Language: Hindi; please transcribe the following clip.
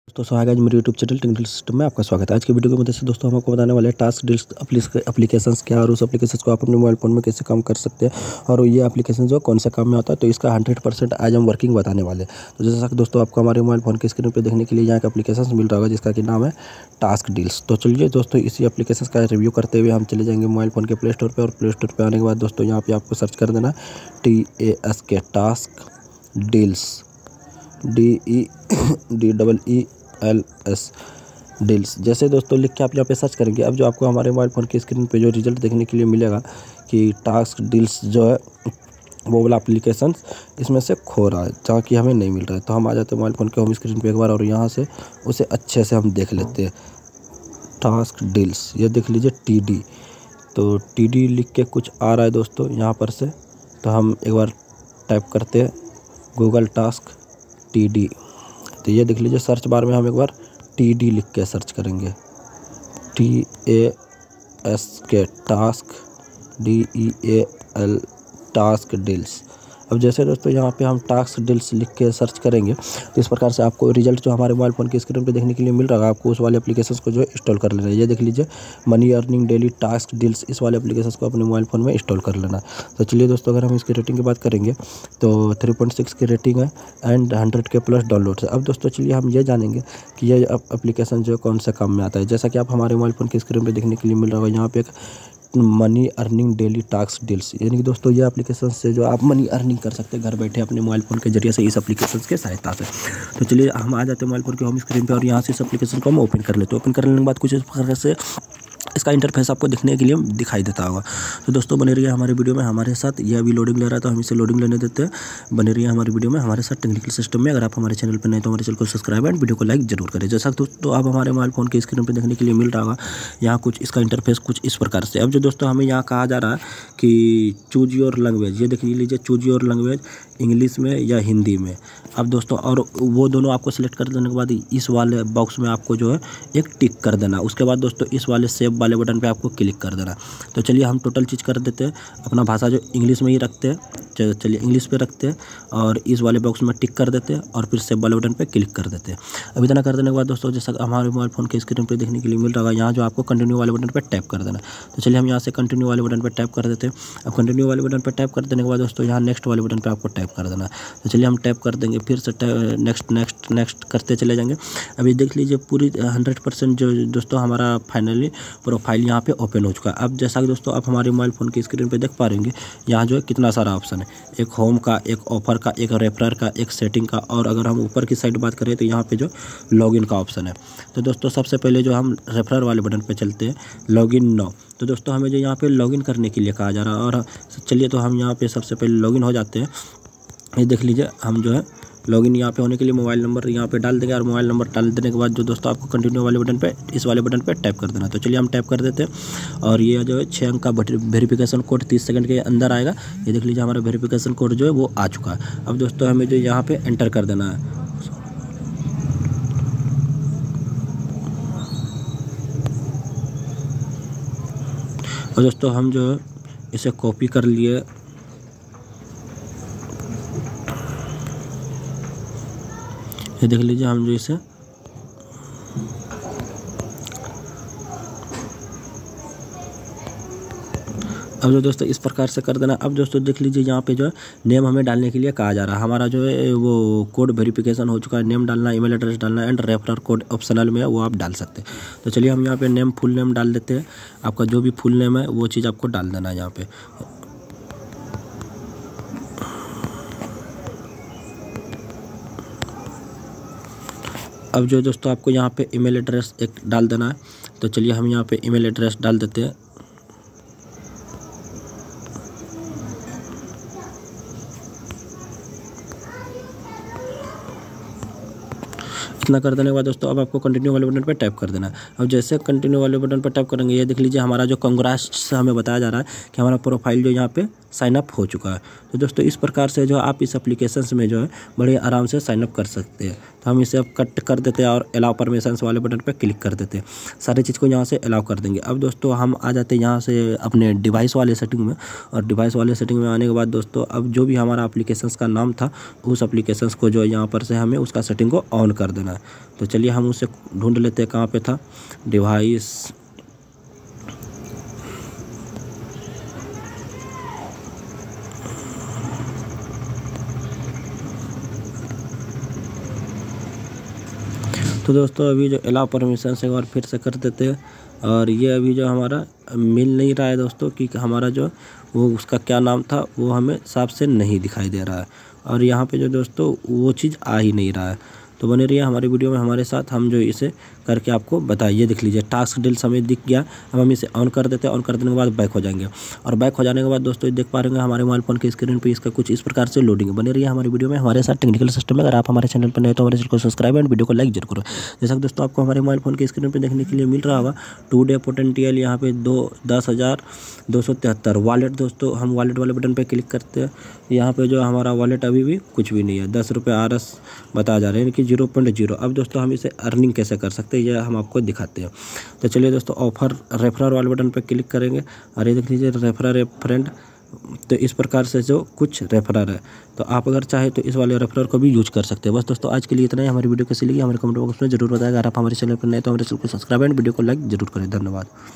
दोस्तों स्वागत है मेरे यूट्यूब चैनल टेक्निकल सिस्टम में आपका स्वागत है। आज की वीडियो की मदद से दोस्तों हम आपको बताने वाले हैं टास्क डील्स एप्लीकेशंस क्या और उस एप्लीकेशंस को आप अपने मोबाइल फ़ोन में कैसे काम कर सकते हैं और ये एप्लीकेशन जो कौन से काम में आता है, तो इसका 100% आज हम वर्किंग बताने वाले हैं। तो जैसा कि दोस्तों आपको हमारे मोबाइल फ़ोन की स्क्रीन पर देखने के लिए यहाँ एक एप्लीकेशन मिल रहा होगा जिसका कि नाम है टास्क डील्स। तो चलिए दोस्तों इसी एप्लीकेशन का रिव्यू करते हुए हम चले जाएंगे मोबाइल फ़ोन के प्ले स्टोर पर, और प्ले स्टोर पर आने के बाद दोस्तों यहाँ पर आपको सर्च कर देना TASK task deals DEELS deals. जैसे दोस्तों लिख के आप यहाँ पे सर्च करेंगे, अब जो आपको हमारे मोबाइल फ़ोन की स्क्रीन पे जो रिजल्ट देखने के लिए मिलेगा कि टास्क डील्स जो है वो वाला एप्लीकेशन इसमें से खो रहा है, जहाँ कि हमें नहीं मिल रहा है। तो हम आ जाते हैं मोबाइल फ़ोन के होम स्क्रीन पे एक बार और यहाँ से उसे अच्छे से हम देख लेते हैं। टास्क डील्स ये देख लीजिए TD, तो TD लिख के कुछ आ रहा है दोस्तों यहाँ पर से। तो हम एक बार टाइप करते हैं गूगल टास्क TD, तो ये देख लीजिए सर्च बार में हम एक बार TD लिख के सर्च करेंगे, TASK task DEEL task deals. अब जैसे दोस्तों यहाँ पे हम टास्क डील्स लिख के सर्च करेंगे तो इस प्रकार से आपको रिजल्ट जो हमारे मोबाइल फ़ोन की स्क्रीन पे देखने के लिए मिल रहा है, आपको उस वाले एप्लीकेशंस को जो इंस्टॉल कर लेना है। ये देख लीजिए money earning daily task deals, इस वाले एप्लीकेशंस को अपने मोबाइल फ़ोन में इंस्टॉल कर लेना। तो चलिए दोस्तों अगर हम इसकी रेटिंग की बात करेंगे तो 3.6 की रेटिंग है एंड 100K प्लस डाउनलोड है। अब दोस्तों चलिए हम ये जानेंगे कि ये एप्लीकेशन जो कौन से काम में आता है। जैसा कि आप हमारे मोबाइल फ़ोन की स्क्रीन पर देखने के लिए मिल रहा है, यहाँ पे एक money earning daily task deals, यानी कि दोस्तों ये एप्लीकेशन से जो आप मनी अर्निंग कर सकते हैं घर बैठे अपने मोबाइल फ़ोन के जरिए से इस एप्लीकेशन के सहायता से। तो चलिए हम आ जाते हैं मोबाइल फ़ोन के होम स्क्रीन पे और यहाँ से इस एप्लीकेशन को हम ओपन कर लेते हैं। ओपन करने के बाद कुछ इस प्रकार से इसका इंटरफेस आपको दिखने के लिए दिखाई देता होगा। तो दोस्तों बने रहिए हमारे वीडियो में हमारे साथ। ये अभी लोडिंग ले रहा है तो हम इसे लोडिंग लेने देते हैं। बने रहिए हमारी वीडियो में हमारे साथ टेक्निकल सिस्टम में। अगर आप हमारे चैनल पर नहीं तो हमारे चैनल को सब्सक्राइब एंड वीडियो को लाइक जरूर करें। जैसा दोस्तों आप हमारे मोबाइल फ़ोन की स्क्रीन पर देखने के लिए मिल रहा होगा, यहाँ कुछ इसका इंटरफेस कुछ इस प्रकार से। अब जो दोस्तों हमें यहाँ कहा जा रहा है कि चूज योर लैंग्वेज, ये देख लीजिए चूज योर लैंग्वेज इंग्लिश में या हिंदी में। अब दोस्तों और वो दोनों आपको सेलेक्ट कर देने के बाद इस वाले बॉक्स में आपको जो है एक टिक कर देना। उसके बाद दोस्तों इस वाले सेव वाले बटन पे आपको क्लिक कर देना। तो चलिए हम टोटल चीज़ कर देते हैं, अपना भाषा जो इंग्लिश में ही रखते हैं, चलिए इंग्लिश पे रखते हैं और इस वाले बॉक्स में टिक कर देते हैं और फिर सेव वाले बटन पे क्लिक कर देते हैं। अब इतना कर देने के बाद दोस्तों जैसा हमारे मोबाइल फ़ोन के स्क्रीन पे देखने के लिए मिल रहा है, यहाँ जो आपको कंटिन्यू वाले बटन पे टैप कर देना। तो चलिए हम यहाँ से कंटिन्यू वाले बटन पे टैप कर देते हैं। अब कंटिन्यू वाले बटन पे टैप कर देने के बाद दोस्तों यहाँ नेक्स्ट वाले बटन पे आपको टैप कर देना। तो चलिए हम टैप कर देंगे, फिर से नेक्स्ट नेक्स्ट नेक्स्ट करते चले जाएंगे। अभी देख लीजिए पूरी 100% जो दोस्तों हमारा फाइनली प्रोफाइल यहाँ पे ओपन हो चुका है। अब जैसा कि दोस्तों आप हमारे मोबाइल फ़ोन की स्क्रीन पे देख पा रहे हैं, यहाँ जो है कितना सारा ऑप्शन है, एक होम का, एक ऑफर का, एक रेफरर का, एक सेटिंग का, और अगर हम ऊपर की साइड बात करें तो यहाँ पे जो लॉगिन का ऑप्शन है। तो दोस्तों सबसे पहले जो हम रेफरर वाले बटन पे चलते हैं, लॉगिन नाउ। तो दोस्तों हमें जो यहाँ पे लॉगिन करने के लिए कहा जा रहा है, और चलिए तो हम यहाँ पे सबसे पहले लॉगिन हो जाते हैं। ये देख लीजिए हम जो है लॉगिन यहाँ पे होने के लिए मोबाइल नंबर यहाँ पे डाल देंगे, और मोबाइल नंबर डाल देने के बाद जो दोस्तों आपको कंटिन्यू वाले बटन पे इस वाले बटन पे टैप कर देना। तो चलिए हम टैप कर देते हैं और ये जो है 6 अंक का वेरिफिकेशन कोड 30 सेकंड के अंदर आएगा। ये देख लीजिए हमारा वेरिफिकेशन कोड जो है वो आ चुका है। अब दोस्तों हमें जो यहाँ पे एंटर कर देना है। और दोस्तों हम जो है इसे कॉपी कर लिए, ये देख लीजिए हम जो इसे अब जो दोस्तों इस प्रकार से कर देना। अब दोस्तों देख लीजिए यहाँ पे जो है नेम हमें डालने के लिए कहा जा रहा है। हमारा जो है वो कोड वेरिफिकेशन हो चुका है। नेम डालना, ईमेल एड्रेस डालना एंड रेफरर कोड ऑप्शनल में है, वो आप डाल सकते हैं। तो चलिए हम यहाँ पे नेम फुल नेम डाल देते हैं। आपका जो भी फुल नेम है वो चीज़ आपको डाल देना है यहाँ पे। अब जो दोस्तों आपको यहाँ पे ईमेल एड्रेस एक डाल देना है। तो चलिए हम यहाँ पे ईमेल एड्रेस डाल देते हैं। इतना कर देने के बाद दोस्तों अब आपको कंटिन्यू वाले बटन पर टैप कर देना है। अब जैसे कंटिन्यू वाले बटन पर टैप करेंगे, ये देख लीजिए हमारा जो कांग्रेस से हमें बताया जा रहा है कि हमारा प्रोफाइल जो यहाँ पे साइन अप हो चुका है। तो दोस्तों इस प्रकार से जो आप इस एप्लीकेशन में जो है बड़े आराम से साइन अप कर सकते हैं। तो हम इसे अब कट कर देते हैं और अलाउ परमिशंस वाले बटन पर क्लिक कर देते हैं। सारी चीज़ को यहाँ से अलाउ कर देंगे। अब दोस्तों हम आ जाते हैं यहाँ से अपने डिवाइस वाले सेटिंग में, और डिवाइस वाले सेटिंग में आने के बाद दोस्तों अब जो भी हमारा एप्लीकेशंस का नाम था उस एप्लीकेशंस को जो यहाँ पर से हमें उसका सेटिंग को ऑन कर देना है। तो चलिए हम उसे ढूंढ लेते हैं, कहाँ पे था डिवाइस। तो दोस्तों अभी जो अलाउ परमिशन से एक बार फिर से कर देते हैं, और ये अभी जो हमारा मिल नहीं रहा है दोस्तों कि हमारा जो वो उसका क्या नाम था वो हमें साफ से नहीं दिखाई दे रहा है, और यहाँ पे जो दोस्तों वो चीज़ आ ही नहीं रहा है। तो बने रहिए हमारी वीडियो में हमारे साथ, हम जो इसे करके आपको बताइए। देख लीजिए टास्क डील्स हमें दिख गया। अब हम इसे ऑन कर देते हैं। ऑन कर देने के बाद बैक हो जाएंगे, और बैक हो जाने के बाद दोस्तों देख पा रहे हैं हमारे मोबाइल फोन की स्क्रीन पे इसका कुछ इस प्रकार से लोडिंग। बने रहिए हमारी वीडियो में हमारे साथ टेक्निकल सिस्टम में। अगर आप हमारे चैनल पर नए तो हमारे चैनल को सब्सक्राइब एंड वीडियो को लाइक जरूर करो। जैसा कि दोस्तों आपको हमारे मोबाइल फोन की स्क्रीन पर देखने के लिए मिल रहा होगा टुडे पोटेंशियल यहाँ पे 10,273 वॉलेट। दोस्तों हम वॉलेट वाले बटन पर क्लिक करते हैं, यहाँ पे जो हमारा वॉलेट अभी भी कुछ भी नहीं है, 10 रुपये RS बता जा रहे हैं कि 0.0। अब दोस्तों हम इसे अर्निंग कैसे कर सकते हैं ये हम आपको दिखाते हैं। तो चलिए दोस्तों ऑफर रेफरर वाले बटन पर क्लिक करेंगे, और ये देख लीजिए रेफरर ए फ्रेंड। तो इस प्रकार से जो कुछ रेफरर है, तो आप अगर चाहे तो इस वाले रेफरर को भी यूज कर सकते हैं। बस दोस्तों आज के लिए इतना ही। हमारी वीडियो कैसी लगी हमारे कमेंट बॉक्स में जरूर बताएगा। अगर आप हमारे चैनल पर नए तो हमारे चैनल को सब्सक्राइब एंड वीडियो को लाइक जरूर करें। धन्यवाद।